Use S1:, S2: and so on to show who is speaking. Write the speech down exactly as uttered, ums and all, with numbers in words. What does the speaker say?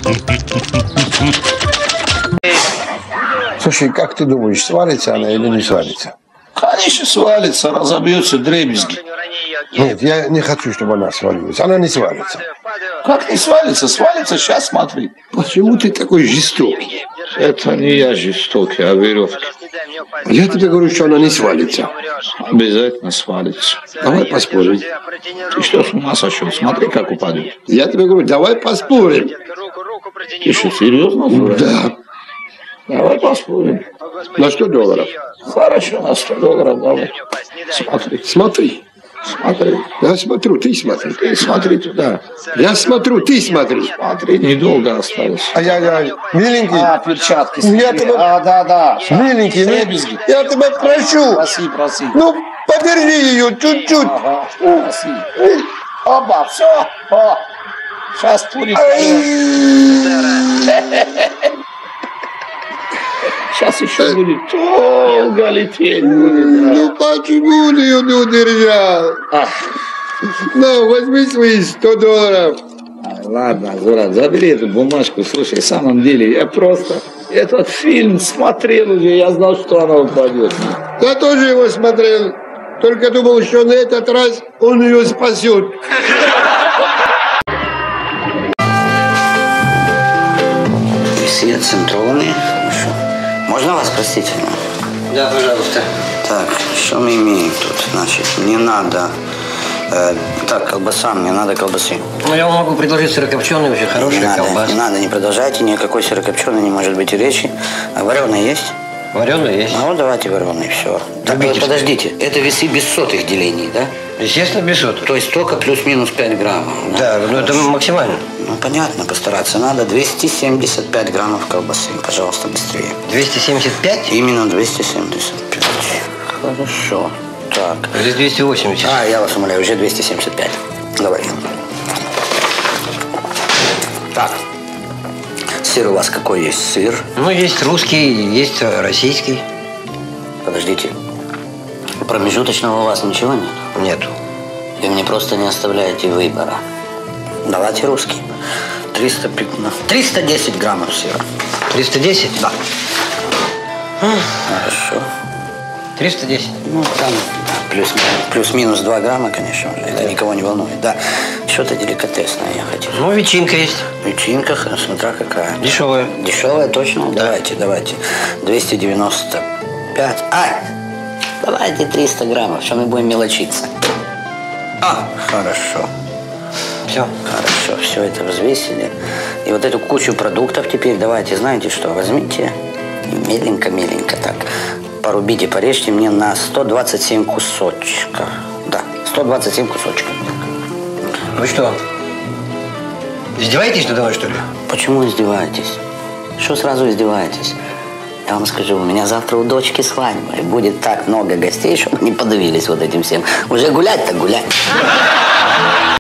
S1: Слушай, как ты думаешь, свалится она или не свалится?
S2: Конечно, свалится, разобьется дребезги.
S1: Нет, я не хочу, чтобы она свалилась. Она не свалится.
S2: Как не свалится? Свалится, сейчас смотри.
S1: Почему ты такой жестокий?
S2: Это не я жестокий, а веревка.
S1: Я тебе говорю, что она не свалится.
S2: Обязательно свалится.
S1: Давай поспорим.
S2: Ты что, с ума сошел? Смотри, как упадет.
S1: Я тебе говорю, давай поспорим.
S2: Ты что, серьезно?
S1: Да.
S2: Давай поспорим.
S1: На сто долларов.
S2: Хорошо, на сто долларов давай. Смотри.
S1: Смотри.
S2: Смотри.
S1: Я смотрю, ты смотри.
S2: Ты смотри туда.
S1: Я смотрю, ты смотри.
S2: Смотри, недолго осталось.
S1: Ай-яй-яй. Миленький.
S2: А, перчатки.
S1: Я тебя...
S2: А, да, да.
S1: Миленький,
S2: Дребезги.
S1: я тебя прошу.
S2: Проси, проси.
S1: Ну, подержи ее чуть-чуть.
S2: Ага, проси. Оба, все. О. Сейчас будет. Сейчас еще будет долго лететь.
S1: Ну, почему ты ее не удержал? Ну, возьми свои сто долларов.
S2: Ладно, Азурат, забери эту бумажку. Слушай, в самом деле, я просто этот фильм смотрел уже, я знал, что она упадет.
S1: Я тоже его смотрел, только думал, что на этот раз он ее спасет.
S3: Все центрованные. Можно вас, простите?
S4: Да, пожалуйста.
S3: Так, что мы имеем тут? Значит, мне надо... Э, так, колбаса, мне надо колбасы.
S4: Ну, я вам могу предложить сырокопченый, очень хороший
S3: не надо,
S4: колбас.
S3: не надо, не продолжайте, никакой сырокопченый не может быть и речи. А вареный есть?
S4: Вареный есть.
S3: Ну, давайте вареный, все. Так, подождите, это весы без сотых делений, да?
S4: Естественно, без сотых.
S3: То есть только плюс-минус пять граммов.
S4: Да, да, ну это максимально.
S3: Ну, понятно, постараться надо. двести семьдесят пять граммов колбасы, пожалуйста, быстрее.
S4: двести семьдесят пять?
S3: Именно двести семьдесят пять. Хорошо. Так.
S4: Здесь двести восемьдесят.
S3: А, я вас умоляю, уже двести семьдесят пять. Давай. Так. Сыр у вас какой есть? Сыр?
S4: Ну, есть русский, есть российский.
S3: Подождите. Промежуточного у вас ничего нет?
S4: Нету.
S3: Вы мне просто не оставляете выбора. Давайте русский. триста пятнадцать. триста десять граммов сыра.
S4: триста десять?
S3: Да. Хорошо.
S4: триста десять.
S3: Ну, там плюс, плюс-минус два грамма, конечно же. Это никого не волнует. Да. Что-то деликатесное я хотел.
S4: Ну, ветчинка есть.
S3: Ветчинка, смотря какая.
S4: Дешевая.
S3: Дешевая, точно? Да. Давайте, давайте. двести девяносто пять. А! Давайте триста граммов, что мы будем мелочиться. А, хорошо.
S4: Все.
S3: Хорошо, все это взвесили. И вот эту кучу продуктов теперь давайте, знаете что, возьмите меленько-меленько так. Порубите, порежьте мне на сто двадцать семь кусочков. Да, сто двадцать семь кусочков.
S4: Вы что, издеваетесь надо мной, что ли?
S3: Почему издеваетесь? Что сразу издеваетесь? Я вам скажу, у меня завтра у дочки свадьба. И будет так много гостей, чтобы не подавились вот этим всем. Уже гулять-то гулять.